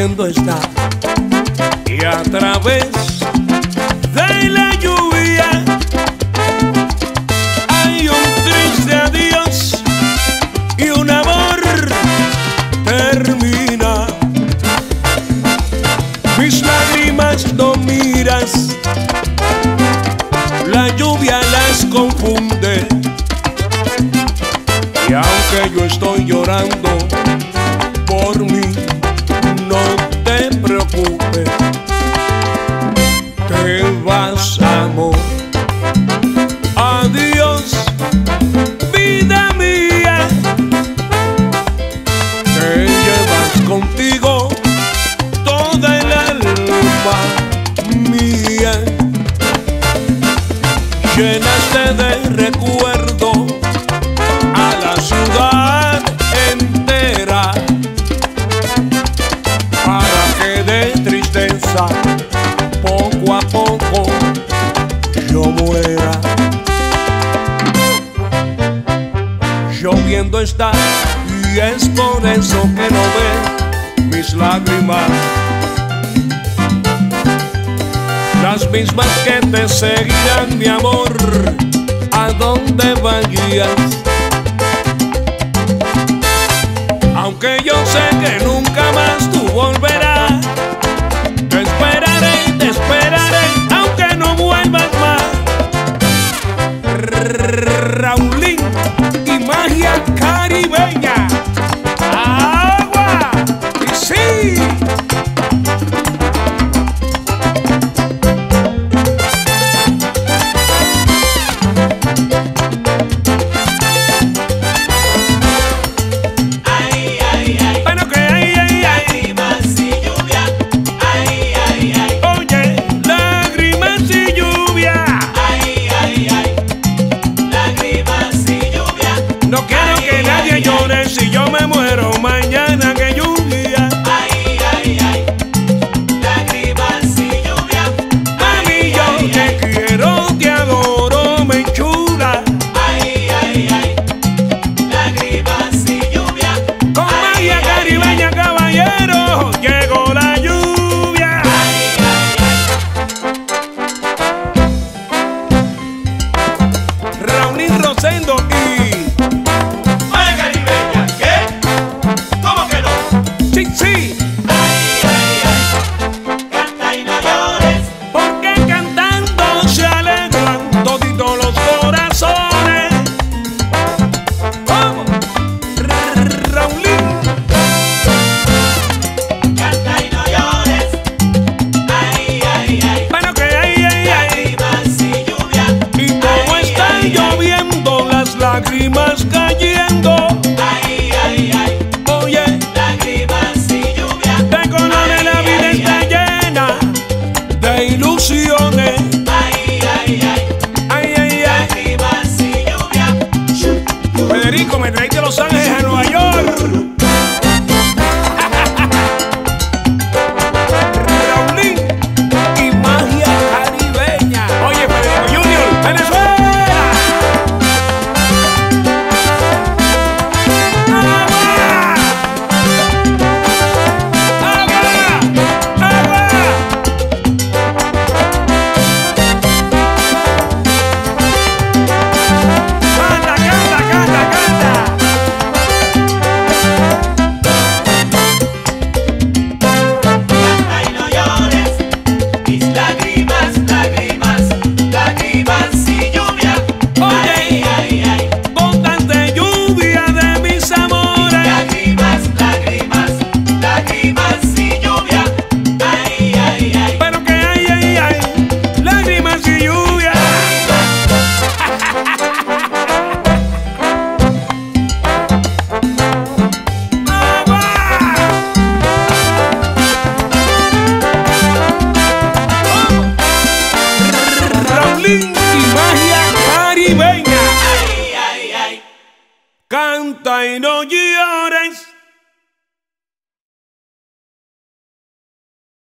lloviendo está y a través de la lluvia hay un triste adiós y un amor termina. Mis lágrimas no miras, la lluvia las confunde, y aunque yo estoy llorando por mí, no te preocupes, te vas, amor. Adiós, vida mía, te llevas contigo toda el alma mía. Llenaste de recuerdo a la ciudad entera, para que de tristeza poco a poco yo muera. Lloviendo está y es por eso que no ves mis lágrimas, las mismas que te seguirán, mi amor, a donde vayas. Aunque yo sé que nunca más tú volverás, te esperaré, aunque no vuelvas más. Raulín y Magia Caribeña. ¡Agua! ¡Y sí! No quiero que nadie llore si yo me muero mañana, que lluvia. Ay, ay, ay, lágrimas y lluvia. Mami, yo te quiero, te adoro, me enchula. Ay, ay, ay, lágrimas y lluvia. Con Magia Caribeña, caballero, llegó la lluvia. Ay, ay, ay. Raulín Rosendo y sí. Ay, ay, ay, canta y no llores, Porque cantando se alegran toditos los corazones. ¡Vamos! Raulín. canta y no llores. Ay, ay, ay, Bueno que ay. lágrimas y lluvia. Y como están lloviendo las lágrimas cayendo. Ay, ay, ay, Oye, lágrimas y lluvia. recordar la vida está llena de ilusiones. Ay, ay, ay, lágrimas y lluvia. Federico, me traíste de Los Ángeles a Nueva York. Raulín y Magia Caribeña. Oye, Federico Junior, Venezuela. Canta y no llores, mis lágrimas, lágrimas, lágrimas y lluvia. Ay, ay, ay, Gotas de lluvia de mis amores. lágrimas, lágrimas, lágrimas y lluvia. Ay, ay, ay, Pero que ay, lágrimas y lluvia. Raulín y Magia Caribeña. ay, ay, ay. Canta y no llores.